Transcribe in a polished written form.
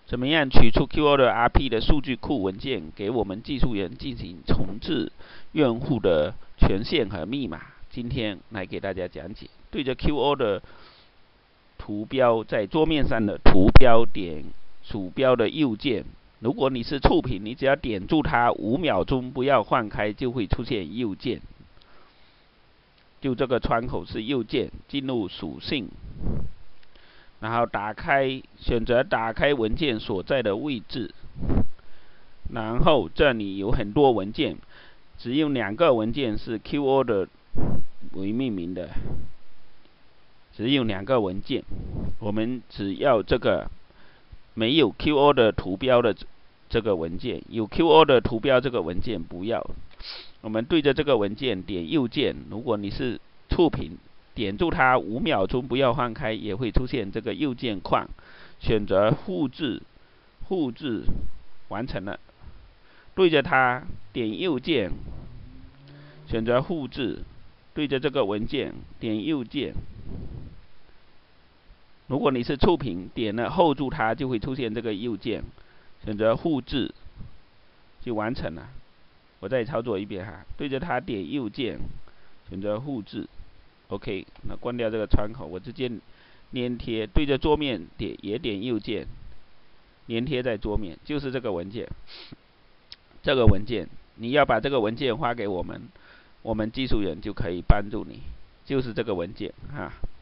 怎么样取出 QOrder RP 的数据库文件，给我们技术员进行重置用户的权限和密码？今天来给大家讲解。对着 QOrder 图标在桌面上的图标点鼠标的右键，如果你是触屏，你只要点住它5秒钟，不要放开，就会出现右键。就这个窗口是右键，进入属性。然后选择打开文件所在的位置，然后这里有很多文件，只有2个文件是 QOrder 为命名的，只有2个文件，我们只要这个没有 QOrder 图标的这个文件，有 QOrder 图标这个文件不要。我们对着这个文件点右键，如果你是触屏，点住它5秒钟，不要放开，也会出现这个右键框。选择复制，完成了。对着它点右键，选择复制，对着这个文件点右键。如果你是触屏，点了hold住它，就会出现这个右键，选择复制，就完成了。我再操作一遍哈，对着它点右键，选择复制。OK， 那关掉这个窗口，我直接粘贴，对着桌面也点右键，粘贴在桌面，就是这个文件。这个文件你要把这个文件发给我们，我们技术员就可以帮助你，就是这个文件哈。